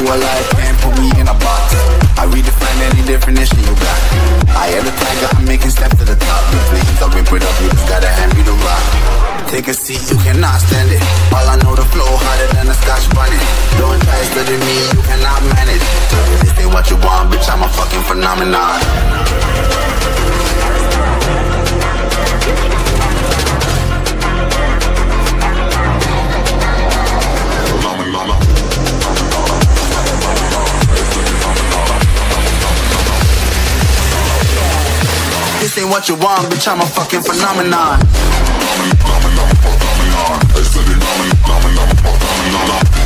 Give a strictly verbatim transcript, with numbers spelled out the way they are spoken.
alive, can't put me in a box. I redefine any definition you got. I am the tiger, I'm making steps to the top. The flames, I'll rip it up, you just gotta hand me the rock. Take a seat, you cannot stand it. All I know, the flow harder than a Scotch bonnet. Don't try studying me, you cannot manage. This ain't what you want, bitch, I'm a fucking phenomenon. This ain't what you want, bitch, I'm a fucking phenomenon. Phenomenon, phenomenon, phenomenon.